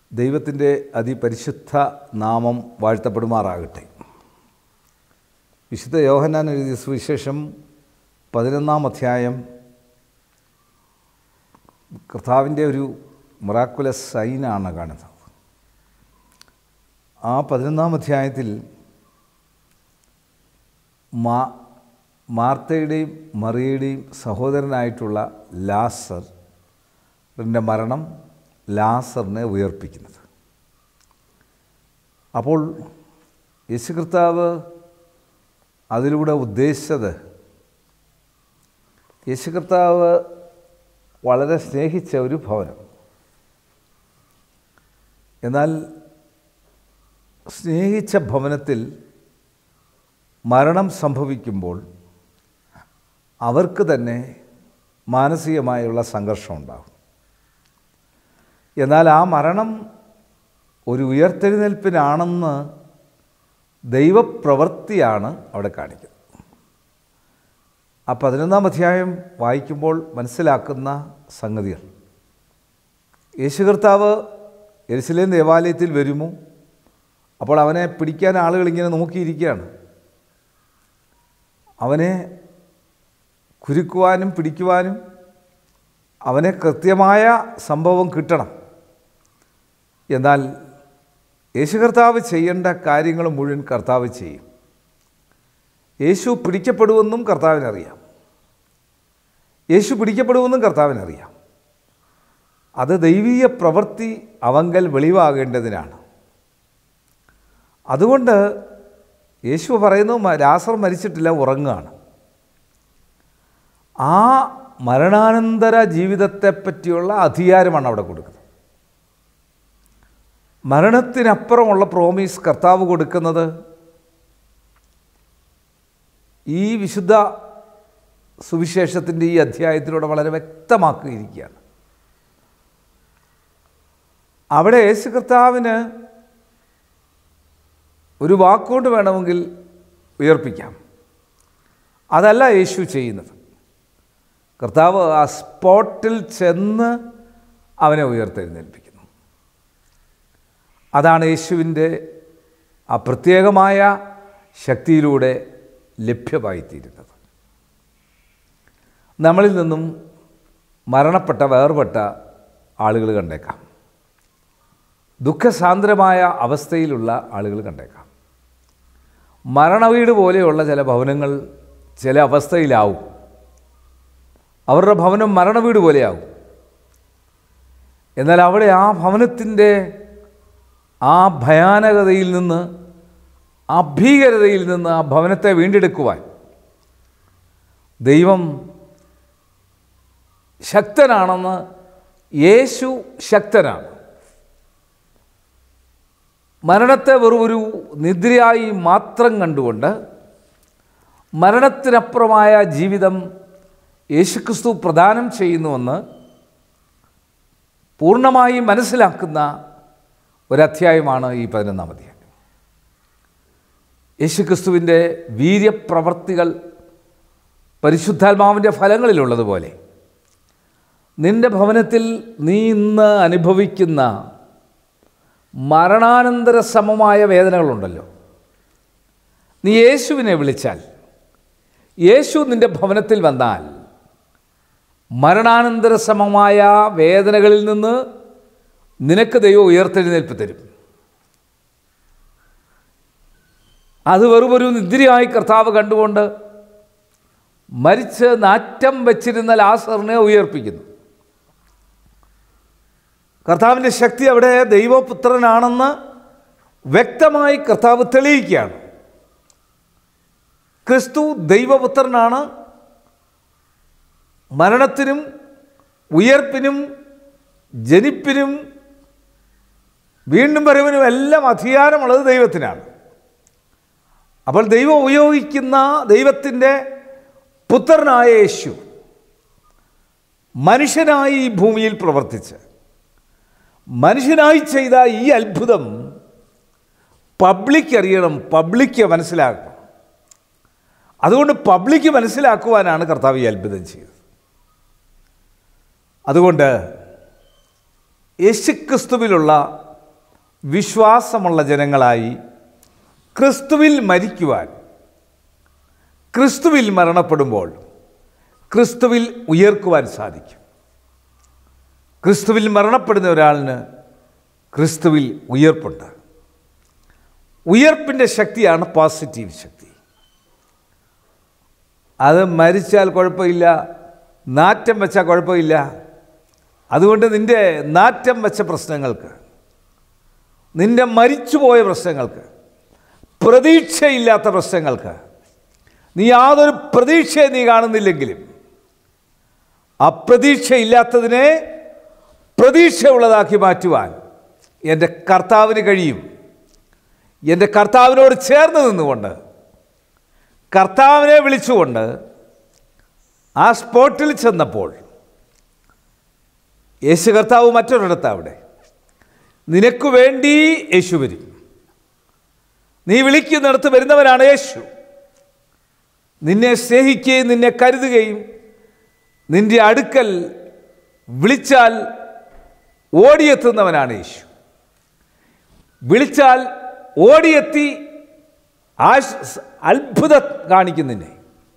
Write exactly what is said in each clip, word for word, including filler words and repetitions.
ദൈവത്തിൻ്റെ അതിപരിശുദ്ധ നാമം വാഴ്ത്തപ്പെടുമാറാകട്ടെ. വിശുദ്ധ യോഹന്നാൻ എഴുതിയ സുവിശേഷം പതിനൊന്നാം അധ്യായം കർത്താവിൻ്റെ ഒരു മിറാക്കുലസ് സൈനാണ് കാണുന്നത്. ആ പതിനൊന്നാം അധ്യായത്തിൽ മാ മാർത്തയുടെയും മറിയയുടെയും സഹോദരനായിട്ടുള്ള ലാസറിൻ്റെ മരണം ലാസറിനെ ഉയർപ്പിക്കുന്നത്. അപ്പോൾ യേശു കർത്താവ് അതിലൂടെ ഉദ്ദേശിച്ചത്, യേശു കർത്താവ് വളരെ സ്നേഹിച്ച ഒരു ഭവനം, എന്നാൽ സ്നേഹിച്ച ഭവനത്തിൽ മരണം സംഭവിക്കുമ്പോൾ അവർക്ക് തന്നെ മാനസികമായുള്ള സംഘർഷം ഉണ്ടാകും. എന്നാൽ ആ മരണം ഒരു ഉയർത്തെഴുന്നേൽപ്പിനാണെന്ന് ദൈവപ്രവൃത്തിയാണ് അവിടെ കാണിക്കുന്നത്. ആ പതിനൊന്നാം അധ്യായം വായിക്കുമ്പോൾ മനസ്സിലാക്കുന്ന സംഗതികൾ, യേശു കർത്താവ് യെരുശലേം ദേവാലയത്തിൽ വരുമോ, അപ്പോൾ അവനെ പിടിക്കാൻ ആളുകൾ ഇങ്ങനെ നോക്കിയിരിക്കുകയാണ്. അവനെ കുരുക്കുവാനും പിടിക്കുവാനും അവനെ കൃത്യമായ സംഭവം കിട്ടണം. എന്നാൽ യേശു കർത്താവ് ചെയ്യേണ്ട കാര്യങ്ങൾ മുഴുവൻ കർത്താവ് ചെയ്യും. യേശു പിടിക്കപ്പെടുമെന്നും കർത്താവിനറിയാം, യേശു പിടിക്കപ്പെടുമെന്നും കർത്താവിനറിയാം. അത് ദൈവീയ പ്രവൃത്തി അവങ്കൽ വെളിവാകേണ്ടതിനാണ്. അതുകൊണ്ട് യേശു പറയുന്നു, ലാസർ മരിച്ചിട്ടില്ല, ഉറങ്ങുകയാണ്. ആ മരണാനന്തര ജീവിതത്തെപ്പറ്റിയുള്ള അധികാരമാണ് അവിടെ കൊടുക്കുന്നത്. മരണത്തിനപ്പുറമുള്ള പ്രോമിസ് കർത്താവ് കൊടുക്കുന്നത് ഈ വിശുദ്ധ സുവിശേഷത്തിൻ്റെ ഈ അധ്യായത്തിലൂടെ വളരെ വ്യക്തമാക്കിയിരിക്കുകയാണ്. അവിടെ യേശു കർത്താവിന് ഒരു വാക്കുകൊണ്ട് വേണമെങ്കിൽ ഉയർപ്പിക്കാം. അതല്ല യേശു ചെയ്യുന്നത്. കർത്താവ് ആ സ്പോട്ടിൽ ചെന്ന് അവനെ ഉയർത്തെഴുന്നേൽപ്പിക്കുന്നു. അതാണ് യേശുവിൻ്റെ ആ പ്രത്യേകമായ ശക്തിയിലൂടെ ലഭ്യമായിത്തീരുന്നത്. നമ്മളിൽ നിന്നും മരണപ്പെട്ട വേർപെട്ട ആളുകൾ കണ്ടേക്കാം, ദുഃഖസാന്ദ്രമായ അവസ്ഥയിലുള്ള ആളുകൾ കണ്ടേക്കാം. മരണവീട് പോലെയുള്ള ചില ഭവനങ്ങൾ ചില അവസ്ഥയിലാവും. അവരുടെ ഭവനം മരണവീട് പോലെയാവും. എന്നാൽ അവിടെ ആ ഭവനത്തിൻ്റെ ആ ഭയാനകതയിൽ നിന്ന്, ആ ഭീകരതയിൽ നിന്ന് ആ ഭവനത്തെ വീണ്ടെടുക്കുവാൻ ദൈവം ശക്തനാണെന്ന്, യേശു ശക്തനാണ്. മരണത്തെ വെറും ഒരു നിദ്രയായി മാത്രം കണ്ടുകൊണ്ട് മരണത്തിനപ്പുറമായ ജീവിതം യേശുക്രിസ്തു പ്രദാനം ചെയ്യുന്നുവെന്ന് പൂർണ്ണമായി മനസ്സിലാക്കുന്ന ഒരധ്യായമാണ് ഈ പതിനൊന്നാം അധ്യായം. യേശുക്രിസ്തുവിൻ്റെ വീര്യപ്രവർത്തികൾ പരിശുദ്ധാത്മാവിൻ്റെ ഫലങ്ങളിലുള്ളതുപോലെ നിൻ്റെ ഭവനത്തിൽ നീ ഇന്ന് അനുഭവിക്കുന്ന മരണാനന്തര സമമായ വേദനകളുണ്ടല്ലോ, നീ യേശുവിനെ വിളിച്ചാൽ, യേശു നിൻ്റെ ഭവനത്തിൽ വന്നാൽ മരണാനന്തര സമമായ വേദനകളിൽ നിന്ന് നിനക്ക് ദൈവം ഉയർത്തെഴുന്നേൽപ്പ് തരും. അത് വെറുമൊരു നിദ്രയായി കർത്താവ് കണ്ടുകൊണ്ട് മരിച്ച് നാറ്റം വച്ചിരുന്ന ലാസറിനെ ഉയർപ്പിക്കുന്നു. കർത്താവിൻ്റെ ശക്തി അവിടെ ദൈവപുത്രനാണെന്ന് വ്യക്തമായി കർത്താവ് തെളിയിക്കുകയാണ്. ക്രിസ്തു ദൈവപുത്രനാണ്. മരണത്തിനും ഉയർപ്പിനും ജനിപ്പിനും വീണ്ടും വരവിനും എല്ലാം അധികാരമുള്ളത് ദൈവത്തിനാണ്. അപ്പോൾ ദൈവം ഉപയോഗിക്കുന്ന ദൈവത്തിൻ്റെ പുത്രനായ യേശു മനുഷ്യനായി ഈ ഭൂമിയിൽ പ്രവർത്തിച്ച് മനുഷ്യനായി ചെയ്ത ഈ അത്ഭുതം പബ്ലിക് അറിയണം, പബ്ലിക് മനസ്സിലാക്കണം. അതുകൊണ്ട് പബ്ലിക് മനസ്സിലാക്കുവാനാണ് കർത്താവ് ഈ അത്ഭുതം ചെയ്തത്. അതുകൊണ്ട് യേശുക്രിസ്തുവിലുള്ള വിശ്വാസമുള്ള ജനങ്ങളായി ക്രിസ്തുവിൽ മരിക്കുവാൻ, ക്രിസ്തുവിൽ മരണപ്പെടുമ്പോൾ ക്രിസ്തുവിൽ ഉയർക്കുവാൻ സാധിക്കും. ക്രിസ്തുവിൽ മരണപ്പെടുന്ന ഒരാളിന് ക്രിസ്തുവിൽ ഉയർപ്പുണ്ട്. ഉയർപ്പിൻ്റെ ശക്തിയാണ് പോസിറ്റീവ് ശക്തി. അത് മരിച്ചാൽ കുഴപ്പമില്ല, നാറ്റം വെച്ചാൽ കുഴപ്പമില്ല. അതുകൊണ്ട് നിൻ്റെ നാറ്റം വെച്ച പ്രശ്നങ്ങൾക്ക്, നിൻ്റെ മരിച്ചുപോയ പ്രശ്നങ്ങൾക്ക്, പ്രതീക്ഷയില്ലാത്ത പ്രശ്നങ്ങൾക്ക്, നീ യാതൊരു പ്രതീക്ഷയെ നീ കാണുന്നില്ലെങ്കിലും അപ്രതീക്ഷയില്ലാത്തതിനെ പ്രതീക്ഷയുള്ളതാക്കി മാറ്റുവാൻ എൻ്റെ കർത്താവിന് കഴിയും. എൻ്റെ കർത്താവിനോട് ചേർന്ന് നിന്നുകൊണ്ട്, കർത്താവിനെ വിളിച്ചുകൊണ്ട് ആ സ്പോട്ടിൽ ചെന്നപ്പോൾ യേശു കർത്താവ് മറ്റൊരിടത്ത് അവിടെ നിനക്ക് വേണ്ടി യേശു വരും. നീ വിളിക്കുന്നിടത്ത് വരുന്നവനാണ് യേശു. നിന്നെ സ്നേഹിക്കുകയും നിന്നെ കരുതുകയും നിൻ്റെ അടുക്കൽ വിളിച്ചാൽ ഓടിയെത്തുന്നവനാണ് യേശു. വിളിച്ചാൽ ഓടിയെത്തി ആ അത്ഭുതം കാണിക്കുന്നതിനെ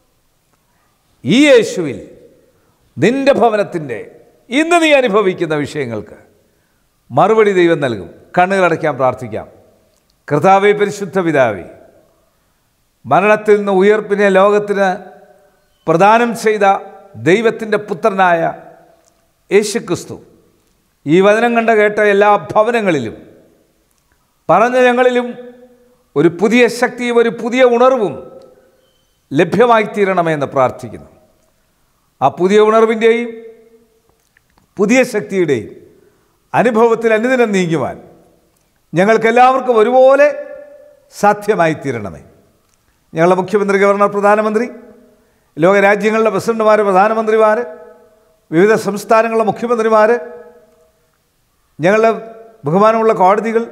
ഈ യേശുവിൽ നിൻ്റെ ഭവനത്തിൻ്റെ ഇന്ന് നീ അനുഭവിക്കുന്ന വിഷയങ്ങൾക്ക് മറുപടി ദൈവം നൽകും. കണ്ണുകളടയ്ക്കാൻ പ്രാർത്ഥിക്കാം. കർത്താവേ, പരിശുദ്ധ പിതാവേ, മരണത്തിൽ നിന്ന് ഉയർപ്പിനെ ലോകത്തിന് പ്രദാനം ചെയ്ത ദൈവത്തിൻ്റെ പുത്രനായ യേശുക്രിസ്തു ഈ വചനം കണ്ട കേട്ട എല്ലാ ഭവനങ്ങളിലും പറഞ്ഞ ഞങ്ങളിലും ഒരു പുതിയ ശക്തിയും ഒരു പുതിയ ഉണർവും ലഭ്യമായി തീരണമെന്ന് പ്രാർത്ഥിക്കുന്നു. ആ പുതിയ ഉണർവിൻ്റെയും പുതിയ ശക്തിയുടെയും അനുഭവത്തിൽ അനുദിനം നീങ്ങുവാൻ ഞങ്ങൾക്കെല്ലാവർക്കും ഒരുപോലെ സാധ്യമായി തീരണമേ. ഞങ്ങളുടെ മുഖ്യമന്ത്രി, ഗവർണർ, പ്രധാനമന്ത്രി, ലോകരാജ്യങ്ങളുടെ പ്രസിഡന്റുമാർ, പ്രധാനമന്ത്രിമാർ, വിവിധ സംസ്ഥാനങ്ങളിലെ മുഖ്യമന്ത്രിമാർ, ഞങ്ങളുടെ ബഹുമാനമുള്ള കോടതികൾ,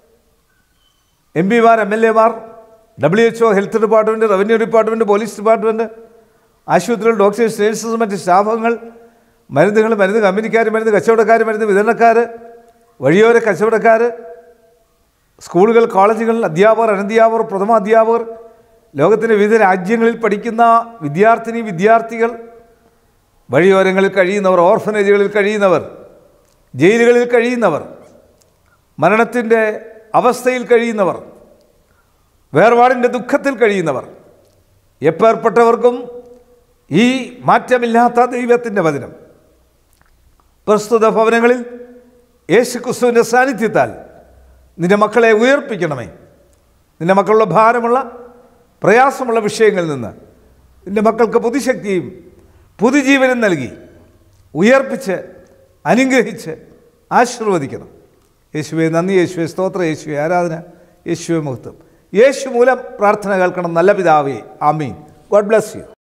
എം പിമാർ, എം എൽ എമാർ, W H O, health department, revenue department, police department, ആശുപത്രികൾ, ഡോക്ടേഴ്സ്, നേഴ്സസ്, മറ്റ് സ്റ്റാഫുകൾ, മരുന്നുകൾ, മരുന്ന് കമ്പനിക്കാർ, മരുന്ന് കച്ചവടക്കാർ, മരുന്ന് വിതരണക്കാർ, വഴിയോര കച്ചവടക്കാർ, സ്കൂളുകൾ, കോളേജുകൾ, അധ്യാപകർ, അനധ്യാപകർ, പ്രഥമ അധ്യാപകർ, ലോകത്തിൻ്റെ വിവിധ രാജ്യങ്ങളിൽ പഠിക്കുന്ന വിദ്യാർത്ഥിനി വിദ്യാർത്ഥികൾ, വഴിയോരങ്ങളിൽ കഴിയുന്നവർ, ഓർഫനേജുകളിൽ കഴിയുന്നവർ, ജയിലുകളിൽ കഴിയുന്നവർ, മരണത്തിൻ്റെ അവസ്ഥയിൽ കഴിയുന്നവർ, വേർപാടിൻ്റെ ദുഃഖത്തിൽ കഴിയുന്നവർ, എപ്പേർപ്പെട്ടവർക്കും ഈ മാറ്റമില്ലാത്ത ദൈവത്തിൻ്റെ വചനം പ്രസ്തുത ഭവനങ്ങളിൽ യേശുക്രിസ്തുവിൻ്റെ സാന്നിധ്യത്താൽ നിൻ്റെ മക്കളെ ഉയർപ്പിക്കണമേ. നിൻ്റെ മക്കളുടെ ഭാരമുള്ള പ്രയാസമുള്ള വിഷയങ്ങളിൽ നിന്ന് നിൻ്റെ മക്കൾക്ക് പുതുശക്തിയും പുതുജീവനും നൽകി ഉയർപ്പിച്ച് അനുഗ്രഹിച്ച് ആശീർവദിക്കണം. യേശുവെ നന്ദി, യേശുവെ സ്തോത്രം, യേശുവെ ആരാധന, യേശുവെ മഹത്വം. യേശു മൂലം പ്രാർത്ഥന കേൾക്കണം നല്ല പിതാവേ. ആമീൻ. God bless U.